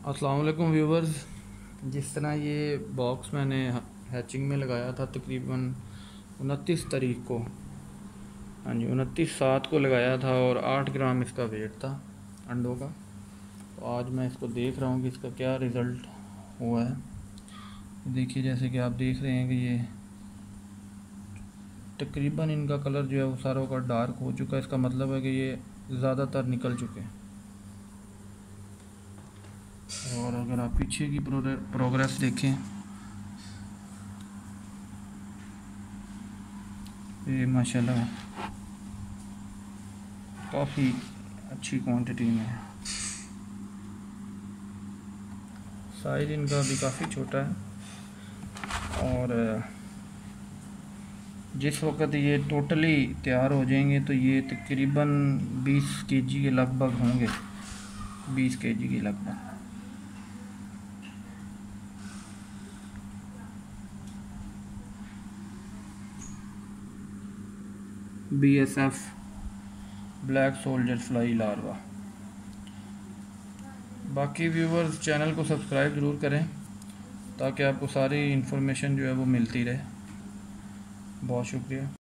अस्सलाम वालेकुम व्यूवर्स। जिस तरह ये बॉक्स मैंने हैचिंग में लगाया था तकरीबन 29 तारीख को, हाँ जी 29/7 को लगाया था और 8 ग्राम इसका वेट था अंडों का। तो आज मैं इसको देख रहा हूँ कि इसका क्या रिज़ल्ट हुआ है। देखिए जैसे कि आप देख रहे हैं कि ये तकरीबन इनका कलर जो है वो सारों का डार्क हो चुका है। इसका मतलब है कि ये ज़्यादातर निकल चुके हैं। और अगर आप पीछे की प्रोग्रेस देखें, ये माशाल्लाह काफ़ी अच्छी क्वांटिटी में है। साइज़ इनका भी काफ़ी छोटा है और जिस वक्त ये टोटली तैयार हो जाएंगे तो ये तकरीबन 20 केजी के लगभग होंगे, 20 केजी के लगभग। BSF black soldier fly larvae. बाकी व्यूवर्स चैनल को सब्सक्राइब ज़रूर करें ताकि आपको सारी इन्फॉर्मेशन जो है वो मिलती रहे। बहुत शुक्रिया।